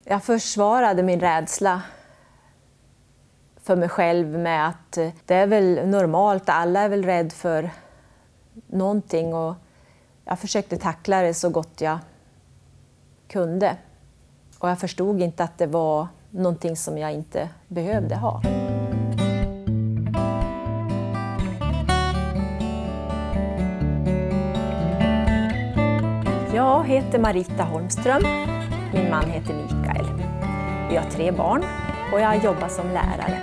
Jag försvarade min rädsla för mig själv med att det är väl normalt, alla är väl rädd för någonting, och jag försökte tackla det så gott jag kunde. Och jag förstod inte att det var någonting som jag inte behövde ha. Jag heter Marita Holmström. Min man heter Mikael. Vi har 3 barn och jag jobbar som lärare.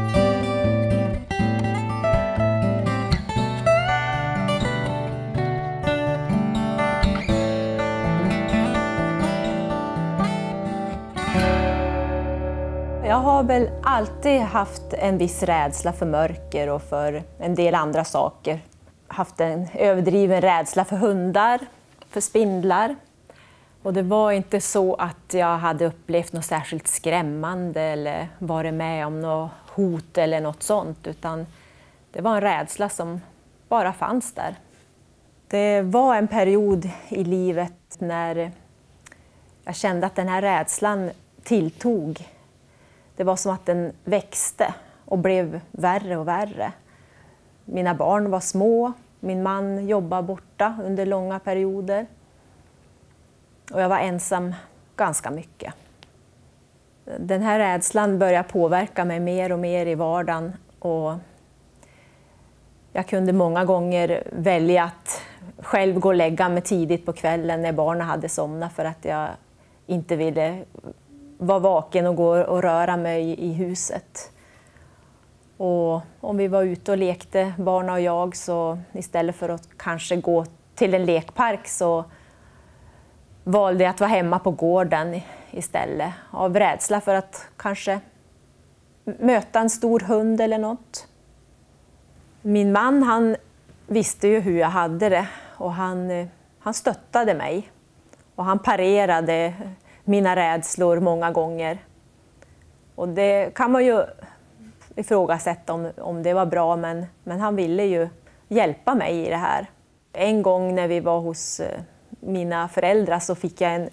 Jag har väl alltid haft en viss rädsla för mörker och för en del andra saker. Haft en överdriven rädsla för hundar, för spindlar. Och det var inte så att jag hade upplevt något särskilt skrämmande eller varit med om något hot eller något sånt, utan det var en rädsla som bara fanns där. Det var en period i livet när jag kände att den här rädslan tilltog. Det var som att den växte och blev värre och värre. Mina barn var små, min man jobbade borta under långa perioder. Och jag var ensam ganska mycket. Den här rädslan började påverka mig mer och mer i vardagen. Och jag kunde många gånger välja att själv gå och lägga mig tidigt på kvällen när barnen hade somnat, för att jag inte ville vara vaken och gå och röra mig i huset. Och om vi var ute och lekte, barnen och jag, så istället för att kanske gå till en lekpark så valde jag att vara hemma på gården istället, av rädsla för att kanske möta en stor hund eller något. Min man, han visste ju hur jag hade det, och han stöttade mig. Och han parerade mina rädslor många gånger. Och det kan man ju ifrågasätta om det var bra, men han ville ju hjälpa mig i det här. En gång när vi var hos mina föräldrar så fick jag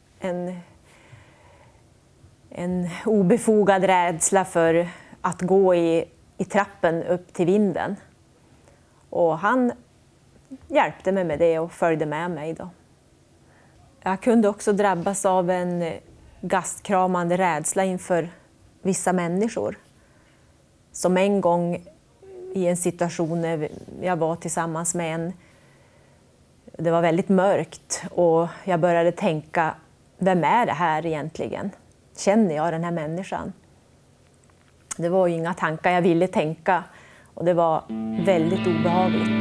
en obefogad rädsla för att gå i trappen upp till vinden. Och han hjälpte mig med det och följde med mig då. Jag kunde också drabbas av en gastkramande rädsla inför vissa människor. Som en gång i en situation när jag var tillsammans med en. Det var väldigt mörkt och jag började tänka, vem är det här egentligen? Känner jag den här människan? Det var ju inga tankar jag ville tänka, och det var väldigt obehagligt.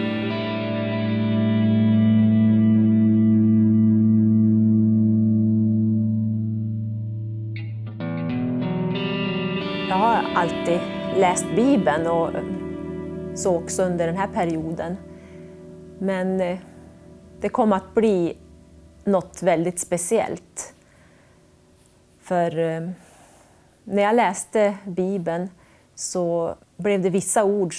Jag har alltid läst Bibeln, och så också under den här perioden. Men det kom att bli något väldigt speciellt. För när jag läste Bibeln så blev det vissa ord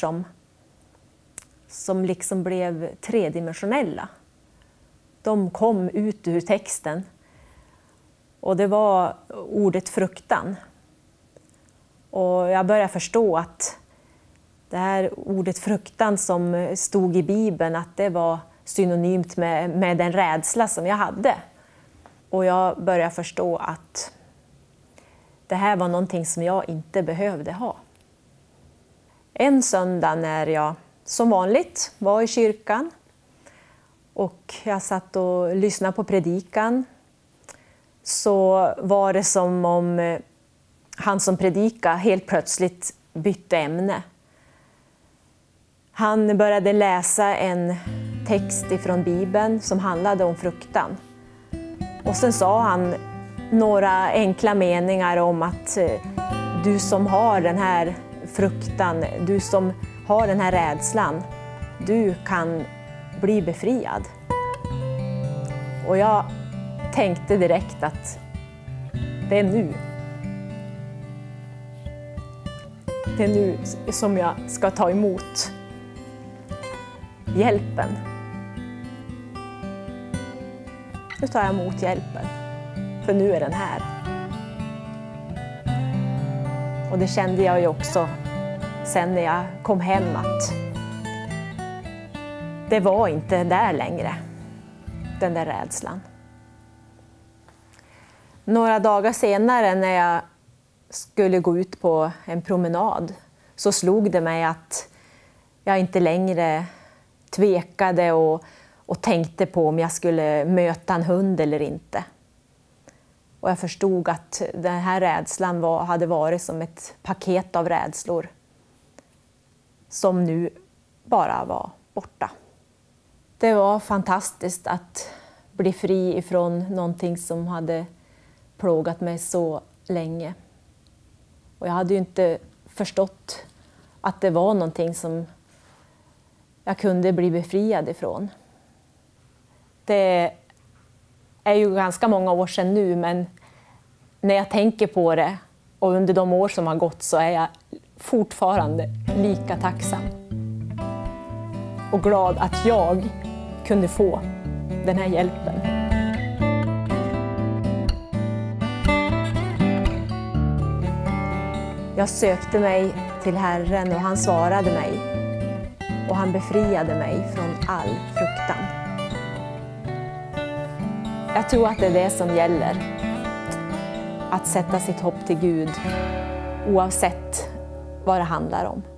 som liksom blev tredimensionella. De kom ut ur texten. Och det var ordet fruktan. Och jag började förstå att det här ordet fruktan som stod i Bibeln, att det var synonymt med den rädsla som jag hade. Och jag började förstå att det här var någonting som jag inte behövde ha. En söndag när jag som vanligt var i kyrkan och jag satt och lyssnade på predikan, så var det som om han som predikade helt plötsligt bytte ämne. Han började läsa en text ifrån Bibeln som handlade om fruktan. Och sen sa han några enkla meningar om att du som har den här fruktan, du som har den här rädslan, du kan bli befriad. Och jag tänkte direkt att det är nu. Det är nu som jag ska ta emot hjälpen. Nu tar jag emot hjälpen, för nu är den här. Och det kände jag ju också sen när jag kom hem att det var inte där längre, den där rädslan. Några dagar senare när jag skulle gå ut på en promenad så slog det mig att jag inte längre tvekade och tänkte på om jag skulle möta en hund eller inte. Och jag förstod att den här rädslan hade varit som ett paket av rädslor som nu bara var borta. Det var fantastiskt att bli fri ifrån någonting som hade plågat mig så länge. Och jag hade ju inte förstått att det var någonting som jag kunde bli befriad ifrån. Det är ju ganska många år sedan nu, men när jag tänker på det och under de år som har gått så är jag fortfarande lika tacksam och glad att jag kunde få den här hjälpen. Jag sökte mig till Herren och han svarade mig och han befriade mig från all fruktan. Jag tror att det är det som gäller, att sätta sitt hopp till Gud oavsett vad det handlar om.